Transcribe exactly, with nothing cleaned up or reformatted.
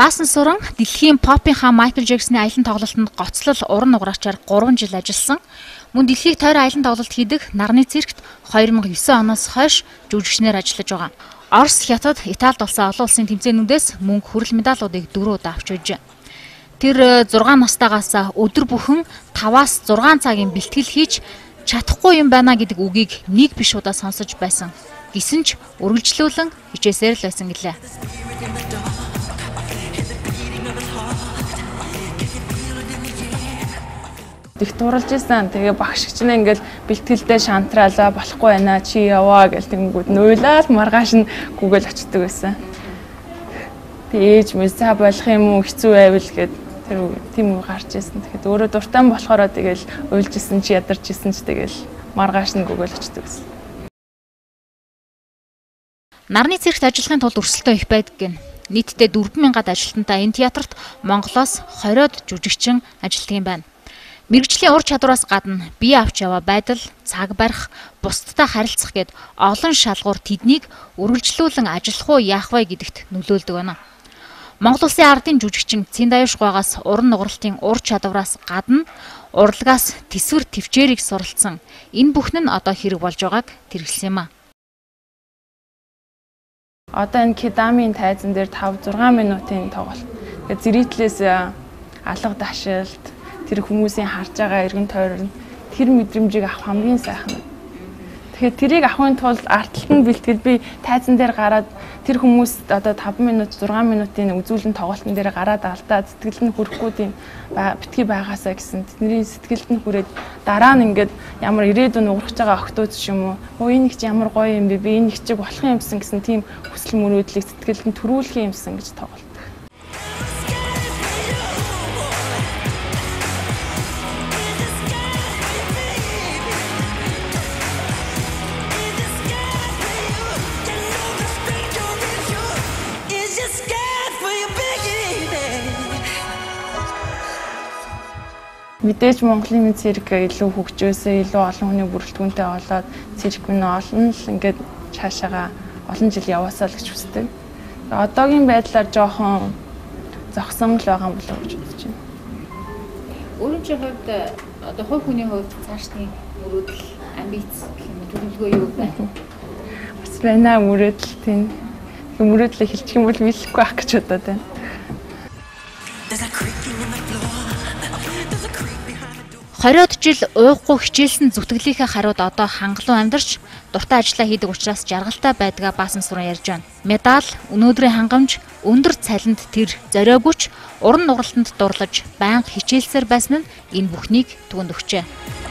Баасан Суран дэлхийн попын хаан Майкл Джексоны аялан тоглолтод гоцлол уран нугарагчаар гурван жил ажилласан. Мөн дэлхийг тойрон аялан тоглолт хийдэг Нарны циркт хоёр мянга девять оноос хойш жүжигчнээр ажиллаж байгаа. Орос, Хятад, Италид болсон олон улсын тэмцээнүүдээс мөнгө хүрэл медалуудыг дөрөв удаа авч байжээ. Тэр зургаан настайгаас өдөр бүхэн таваас зургаан цагийн бэлтгэл хийж чадахгүй юм байна гэдэг үгийг нэг биш удаа сонсож байсан. Гисэн ч үргэлжлүүлэн хичээсээр л байсан гэлээ. Их дурлж исэн. Тэгээ багш чинь ингээл бэлтгэлдээ шантраалаа болохгүй байна. Чи яваа гэл тэгэнгүүт нуйлаад маргааш нь гүгэл очдөг байсан. Тэгээ ээж мэс за болох юм уу хэцүү байвал гэд тэр тийм үү гарч исэн. Тэгэхээр өөрөө дуртай болохоор тэгэл уйлж исэн чи ядарч исэн ч тэгэл маргааш нь гүгэл очдөг байсан. Нарны циркт ажиллахын тулд өрсөлдөө их байдаг гэн. Нийтдээ дөрвөн мянгад ажилтнтай энэ театрт Монголоос хориод жүжигчин ажилладаг юм байна. Мэргэжлийн ур чадвараас гадна бие авч яваа байдал, цаг барих, бусдтай харилцах гэд олон шалгуур тэднийг үргэлжлүүлэн ажиллах уу яах вэ гэдэгт нөлөөлдөг байна. Монгол Улсын ардын жүжигчин Цэн Даюушгаагаас уран нугаралтын ур чадвараас гадна урлагаас тэсвэр төвчээрийг суралцсан. Энэ бүхэн нь одоо хэрэг болж байгааг тэргэлсэн юм а. Одоо энэ Кедамийн тайзан дээр тавь зургаан минутын тоглолт. Тэгээд зэрэглээс алга дашилт тэр хүмүүсийн харж байгаа эргэн тойрон тэр мэдрэмжийг авах хамгийн сайхан. Тэгэхээр тэрийг авахын тулд артталт нь бэлтгэл би тайзан дээр гараад тэр хүмүүст одоо тавь минут зургаан минутын үзүүлэн тоглолтын дээр гараад алдаад сэтгэлд нь хүрэхгүй тийм битгий байгаасаа гэсэн тэдний сэтгэлд нь хүрээд дараа нь ингээд ямар ирээдүйн уурах байгаа охтууд ч юм уу өө энэ их ч ямар гоё юм бэ би энэ их чиг болох юмсан гэсэн тийм хүсэл мөрөөдлийг сэтгэлд нь төрүүлэх юмсан гэж тоглолт. Мэдээж Монголын цирк илүү хөгжөөсөө илүү олон хүний бүрэлдэхүүнтэй болоод цирк нь олон л ингээд цаашаага олон жил яваасаа л гэж хүсдэг. Одоогийн байдлаар жоохон зогсон л байгаа юм болов уу гэж бодож байна. Өөрөөр хэлбэл одоо хувь хүний хувьд цаашны мөрөөдөл, амбиц гэх юм төлөвлөгөө юу байна? Бас байна мөрөөдөл тийм. Мөрөөдлөө хэлчих юм бол биелэхгүй ах гэж бодоод байна. Хориод жил уухгүй хичээлсэн зүтгэлийнхээ хариуд одоо хангалуун амьдарч дуртай ажиллаа хийдэг учраас жаргалтай байдгаа Баасан Суран ярьж байна. Медаль, өнөөдрийн хангамж, өндөр цалинд тэр зориогүйч уран нугаралтанд дурлаж байнга хичээлсээр байсан нь энэ бүхнийг түгэнд өгчээ.